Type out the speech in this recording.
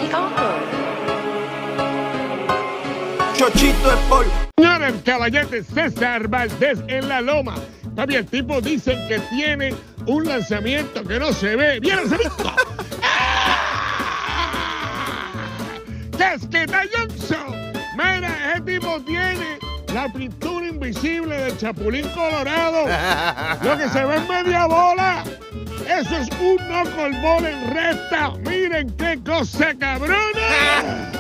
Chochito Sport. Señora, el caballete César Valdés en la loma. Papi, el tipo dicen que tiene un lanzamiento que no se ve. ¡Bien lanzamiento! ¡Casqueta Johnson! Mira, ese tipo tiene la pintura invisible del Chapulín Colorado. Lo que se ve en media bola. Eso es un knuckleball en recta. Miren qué cosa cabrona.